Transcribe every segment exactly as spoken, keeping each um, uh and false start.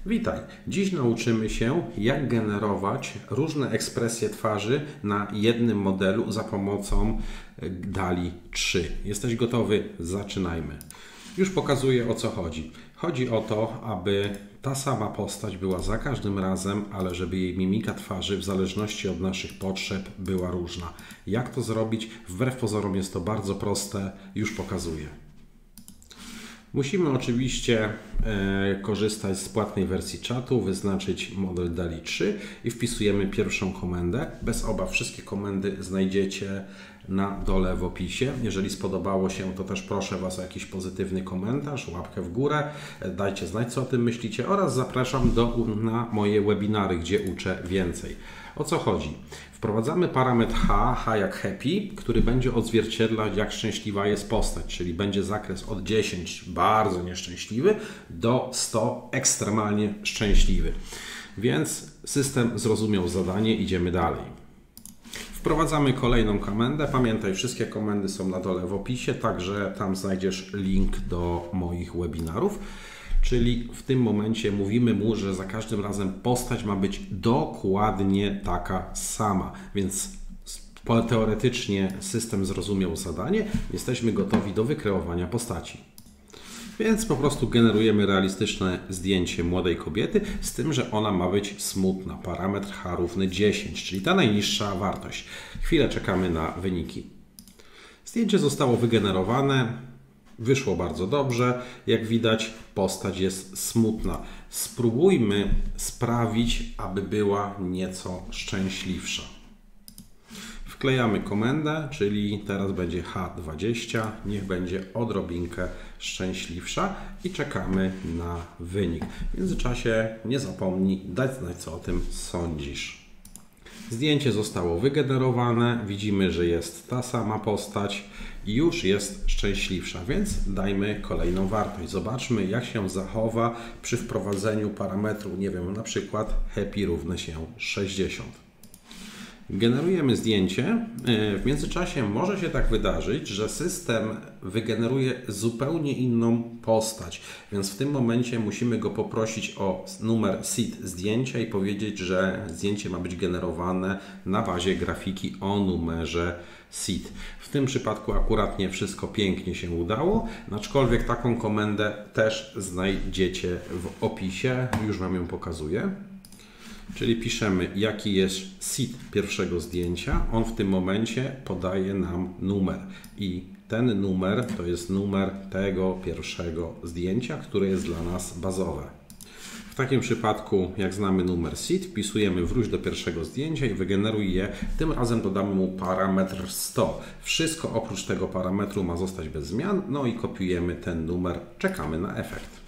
Witaj! Dziś nauczymy się, jak generować różne ekspresje twarzy na jednym modelu za pomocą DALL-E trzy. Jesteś gotowy? Zaczynajmy. Już pokazuję, o co chodzi. Chodzi o to, aby ta sama postać była za każdym razem, ale żeby jej mimika twarzy w zależności od naszych potrzeb była różna. Jak to zrobić? Wbrew pozorom jest to bardzo proste. Już pokazuję. Musimy oczywiście e, korzystać z płatnej wersji czatu, wyznaczyć model DALL-E trzy i wpisujemy pierwszą komendę. Bez obaw wszystkie komendy znajdziecie na dole w opisie. Jeżeli spodobało się, to też proszę Was o jakiś pozytywny komentarz, łapkę w górę. Dajcie znać, co o tym myślicie oraz zapraszam do, na moje webinary, gdzie uczę więcej. O co chodzi? Wprowadzamy parametr H, H jak happy, który będzie odzwierciedlać, jak szczęśliwa jest postać, czyli będzie zakres od dziesięć bardzo nieszczęśliwy do sto ekstremalnie szczęśliwy. Więc system zrozumiał zadanie, idziemy dalej. Wprowadzamy kolejną komendę. Pamiętaj, wszystkie komendy są na dole w opisie, także tam znajdziesz link do moich webinarów. Czyli w tym momencie mówimy mu, że za każdym razem postać ma być dokładnie taka sama. Więc teoretycznie system zrozumiał zadanie. Jesteśmy gotowi do wykreowania postaci. Więc po prostu generujemy realistyczne zdjęcie młodej kobiety, z tym, że ona ma być smutna. Parametr H równy dziesięć, czyli ta najniższa wartość. Chwilę czekamy na wyniki. Zdjęcie zostało wygenerowane. Wyszło bardzo dobrze. Jak widać, postać jest smutna. Spróbujmy sprawić, aby była nieco szczęśliwsza. Wklejamy komendę, czyli teraz będzie H dwadzieścia. Niech będzie odrobinkę szczęśliwsza i czekamy na wynik. W międzyczasie nie zapomnij dać znać, co o tym sądzisz. Zdjęcie zostało wygenerowane. Widzimy, że jest ta sama postać i już jest szczęśliwsza, więc dajmy kolejną wartość. Zobaczmy, jak się zachowa przy wprowadzeniu parametru, nie wiem, na przykład happy równa się sześćdziesiąt. Generujemy zdjęcie. W międzyczasie może się tak wydarzyć, że system wygeneruje zupełnie inną postać, więc w tym momencie musimy go poprosić o numer seed zdjęcia i powiedzieć, że zdjęcie ma być generowane na bazie grafiki o numerze seed. W tym przypadku akurat nie wszystko pięknie się udało, aczkolwiek taką komendę też znajdziecie w opisie. Już Wam ją pokazuję. Czyli piszemy, jaki jest seed pierwszego zdjęcia. On w tym momencie podaje nam numer i ten numer to jest numer tego pierwszego zdjęcia, które jest dla nas bazowe. W takim przypadku, jak znamy numer seed, wpisujemy wróć do pierwszego zdjęcia i wygeneruj je. Tym razem dodamy mu parametr sto. Wszystko oprócz tego parametru ma zostać bez zmian. No i kopiujemy ten numer. Czekamy na efekt.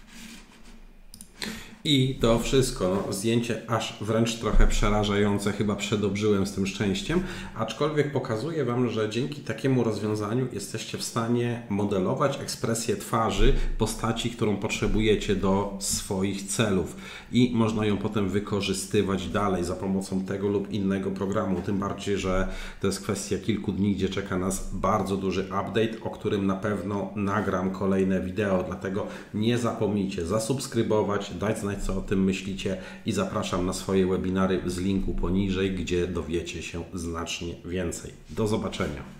I to wszystko. No, zdjęcie aż wręcz trochę przerażające, chyba przedobrzyłem z tym szczęściem, aczkolwiek pokazuję Wam, że dzięki takiemu rozwiązaniu jesteście w stanie modelować ekspresję twarzy postaci, którą potrzebujecie do swoich celów i można ją potem wykorzystywać dalej za pomocą tego lub innego programu, tym bardziej, że to jest kwestia kilku dni, gdzie czeka nas bardzo duży update, o którym na pewno nagram kolejne wideo, dlatego nie zapomnijcie zasubskrybować, dać znać, co o tym myślicie i zapraszam na swoje webinary z linku poniżej, gdzie dowiecie się znacznie więcej. Do zobaczenia.